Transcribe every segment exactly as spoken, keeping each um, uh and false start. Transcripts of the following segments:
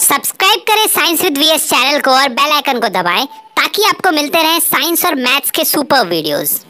Subscribe करें science with VS channel को और बेल आइकन को दबाएं ताकि आपको मिलते रहें साइंस और मैथ्स के सुपर वीडियोस।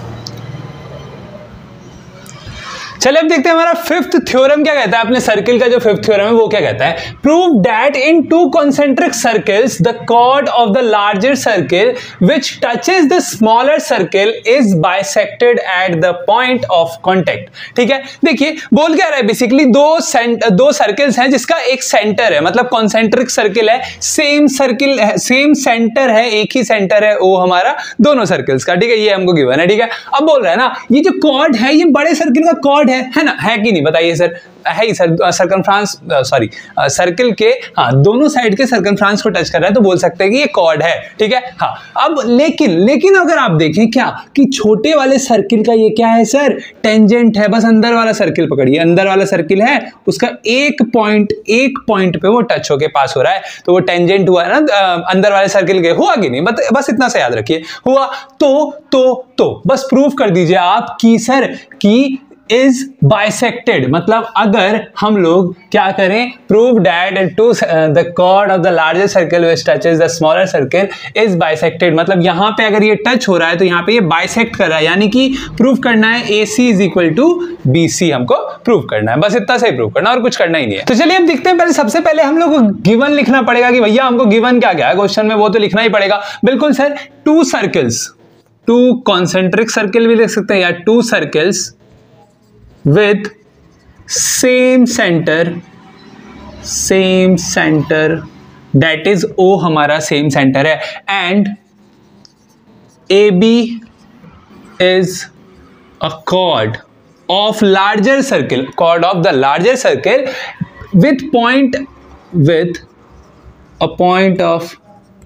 चलिए अब देखते हैं हमारा फिफ्थ थ्योरम क्या कहता है। अपने सर्किल का जो फिफ्थ थ्योरम है वो क्या कहता है, prove that in two concentric circles the chord of the larger circle which touches the smaller circle is bisected at the point of contact. ठीक है, देखिए बोल क्या रहा है, बेसिकली दो सेंट दो सर्किल्स हैं जिसका एक सेंटर है, मतलब कॉन्सेंट्रिक सर्किल है, सेम सर्किल है, सेम सेंटर है, एक ही सेंटर है वो हमारा दोनों सर्किल्स का। ठीक है, ये हमको गिवन है। ठीक है, अब बोल रहा है ना ये जो कॉर्ड है ये बड़े सर्किल का कॉर्ड है है ना, है कि नहीं बताइए सर, है ही सर। सर्कमफ्रेंस सॉरी सर्किल के हाँ दोनों साइड के सर्कमफ्रेंस को टच कर रहा है तो बोल सकते हैं कि ये कॉर्ड है। ठीक है, हाँ अब लेकिन लेकिन अगर आप देखें क्या कि छोटे वाले सर्किल का ये क्या है सर, टेंजेंट है। बस अंदर वाला सर्किल पकड़िए, अंदर वाला सर्किल है उसका एक पॉइंट एक पॉइंट पे वो टच होके पास हो रहा है तो वो टेंजेंट हुआ है ना अंदर वाले सर्किल के, हुआ कि नहीं, बस इतना सा याद रखिए, हुआ। तो तो तो बस प्रूफ कर दीजिए आप कि सर कि इज बाइसेक्टेड, मतलब अगर हम लोग क्या करें, prove that two the chord of the larger circle which touches the smaller circle is bisected, मतलब यहां पे अगर ये टच हो रहा है तो यहां पे ये बाइसेक्ट कर रहा है, यानी कि प्रूव करना है A C is equal to B C, हमको प्रूव करना है, बस इतना सा ही प्रूव करना और कुछ करना ही नहीं है। तो चलिए अब देखते हैं, पहले सबसे पहले हम लोग को गिवन लिखना पड़ेगा कि भैया हमको गिवन क्या क्या है क्वेश्चन में, वो तो लिखना ही पड़ेगा। बिल्कुल sir, two circles, two concentric circle भी लिख सकते हैं या two circles with same center same center that is O हमारा same center है and A B is a chord of larger circle, chord of the larger circle with point with a point of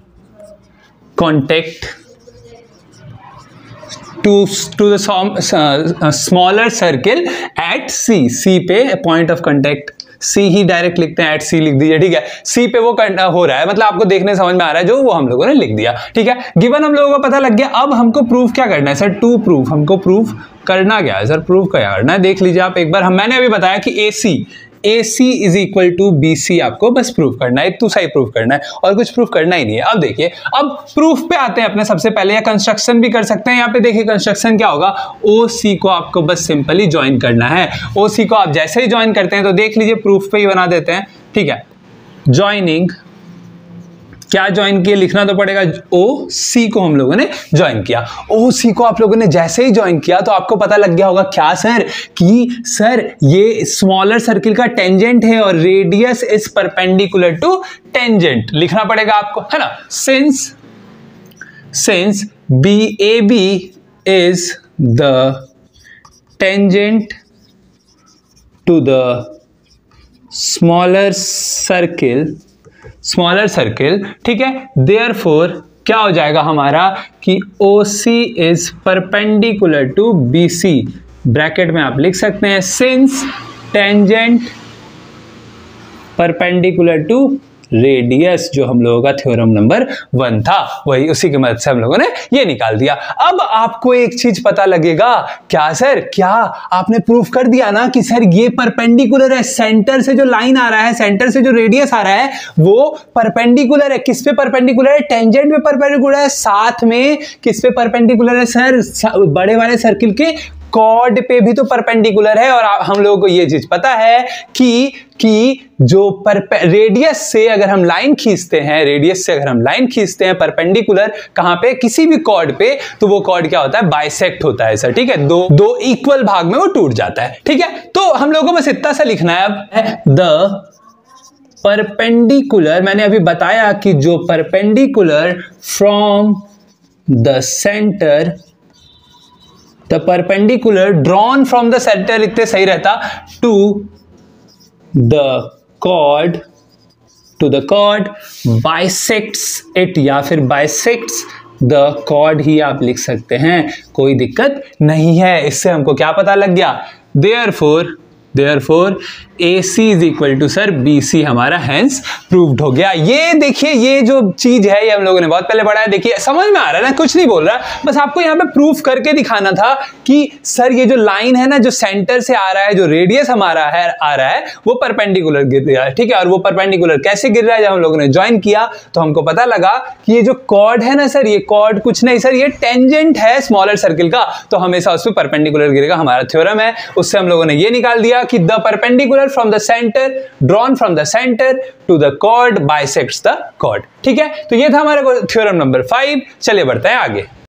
contact to to the uh, smaller circle at C, C पे point of contact, C ही direct लिखते हैं, at C लिख दीजिए। ठीक है, C पे वो हो रहा है, मतलब आपको देखने समझ में आ रहा है जो वो हम लोगों ने लिख दिया। ठीक है, गिवन हम लोगों को पता लग गया। अब हमको प्रूफ क्या करना है सर, टू प्रूफ, हमको प्रूफ करना क्या है सर, प्रूफ क्या करना है, देख लीजिए आप एक बार। हम मैंने अभी बताया कि A C A C is equal to B C आपको बस प्रूफ करना है, इतना सही प्रूफ करना है और कुछ प्रूफ करना ही नहीं है। अब देखिए, अब प्रूफ पे आते हैं अपने सबसे पहले, या कंस्ट्रक्शन भी कर सकते हैं। यहाँ पे देखिए कंस्ट्रक्शन क्या होगा, ओ सी को आपको बस सिंपली ज्वाइन करना है। ओ सी को आप जैसे ही ज्वाइन करते हैं तो देख लीजिए प्रूफ पे ही बना देते हैं। ठीक है, ज्वाइनिंग क्या ज्वाइन किया, लिखना तो पड़ेगा, ओ सी को हम लोगों ने ज्वाइन किया। ओ सी को आप लोगों ने जैसे ही ज्वाइन किया तो आपको पता लग गया होगा क्या सर, कि सर ये स्मॉलर सर्किल का टेंजेंट है और radius is perpendicular to tangent, लिखना पड़ेगा आपको, है ना। Since since B A B is the tangent to the smaller circle smaller circle ठीक है, देयरफॉर क्या हो जाएगा हमारा कि O C is perpendicular to B C, bracket में आप लिख सकते हैं since tangent perpendicular to radius, जो हम लोगों का थ्योरम नंबर वन था, वही उसी की मदद से हम लोगों ने ये निकाल दिया। अब आपको एक चीज पता लगेगा, क्या सर, क्या आपने प्रूफ कर दिया ना कि सर ये परपेंडिकुलर है, सेंटर से जो लाइन आ रहा है, सेंटर से जो रेडियस आ रहा है वो परपेंडिकुलर है। किस पे परपेंडिकुलर है, टेंजेंट पे परपेंडिकुलर है, साथ में किस पे परपेंडिकुलर है सर, बड़े वाले सर्किल के कॉर्ड पे भी तो परपेंडिकुलर है। और हम लोगों को ये चीज पता है कि कि जो रेडियस से अगर हम लाइन खींचते हैं रेडियस से अगर हम लाइन खींचते हैं परपेंडिकुलर कहां पे, किसी भी कॉर्ड पे, तो वो कॉर्ड क्या होता है, बाइसेक्ट होता है सर। ठीक है, दो दो इक्वल भाग में वो टूट जाता है। ठीक है, तो हम लोगों को बस इतना सा लिखना है अब, द परपेंडिकुलर, मैंने अभी बताया कि जो perpendicular from the centre, the perpendicular drawn from the centre, इतने सही रहता, to the chord to the chord bisects it, या फिर बाइसेक्ट्स द कॉर्ड ही आप लिख सकते हैं, कोई दिक्कत नहीं है। इससे हमको क्या पता लग गया, therefore therefore A C is equal to sir B C हमारा हेंस प्रूव्ड हो गया। ये देखिए ये जो चीज है ये हम लोगों ने बहुत पहले पढ़ा है, देखिए समझ में आ रहा है ना, कुछ नहीं बोल रहा, बस आपको यहाँ पे प्रूफ करके दिखाना था कि सर ये जो लाइन है ना जो सेंटर से आ रहा है, जो रेडियस हमारा है आ रहा है वो परपेंडिकुलर गिर रहा है, ठीक है। और वो परपेंडिकुलर कैसे गिर रहा है, जब हम लोगों ने ज्वाइन किया तो हमको पता लगा कि ये जो कॉर्ड है ना सर, ये कॉर्ड कुछ नहीं सर, ये टेंजेंट है स्मॉलर सर्किल का, तो हमेशा उस पर परपेंडिकुलर गिरेगा। हमारा थ्योरम है, उससे हम लोगों ने ये निकाल दिया कि the perpendicular from the center drawn from the center to the chord bisects the chord, ठीक है। तो ये था हमारा थ्योरम नंबर फाइव। चलिए बढ़ते हैं आगे।